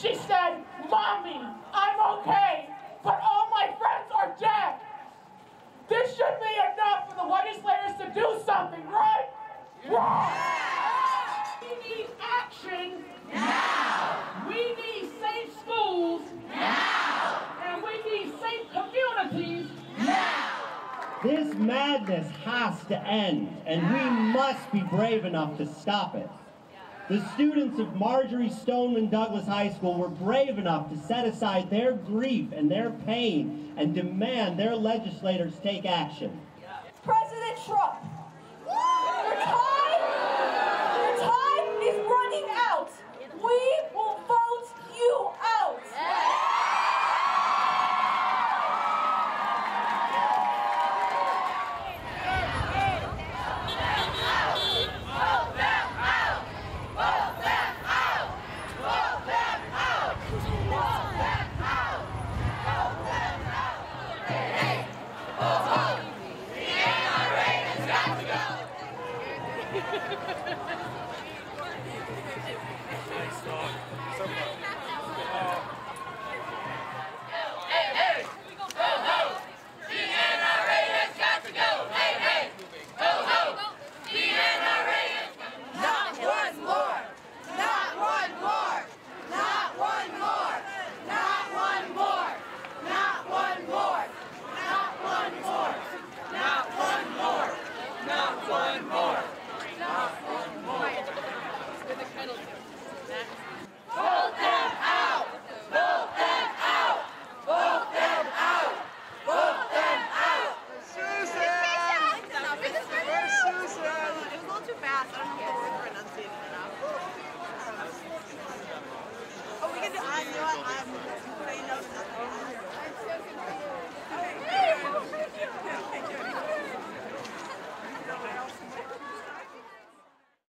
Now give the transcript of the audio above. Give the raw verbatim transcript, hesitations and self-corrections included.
She said, "Mommy, I'm okay, but all my friends are dead." This should be enough for the legislators to do something, right? Yeah. We need action now. We need safe schools now. And we need safe communities now. This madness has to end, and we must be brave enough to stop it. The students of Marjorie Stoneman Douglas High School were brave enough to set aside their grief and their pain and demand their legislators take action. President Trump, your time, your time is running out. We will vote you out. Not one more. Not one more. With the kettle too.